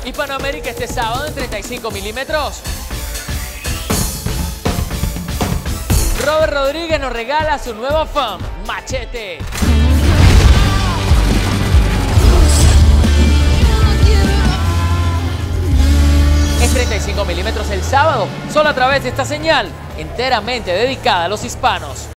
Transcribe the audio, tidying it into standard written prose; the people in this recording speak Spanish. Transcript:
Hispanoamérica este sábado en 35 milímetros. Robert Rodríguez nos regala su nuevo fan, Machete. En 35 milímetros el sábado, solo a través de esta señal enteramente dedicada a los hispanos.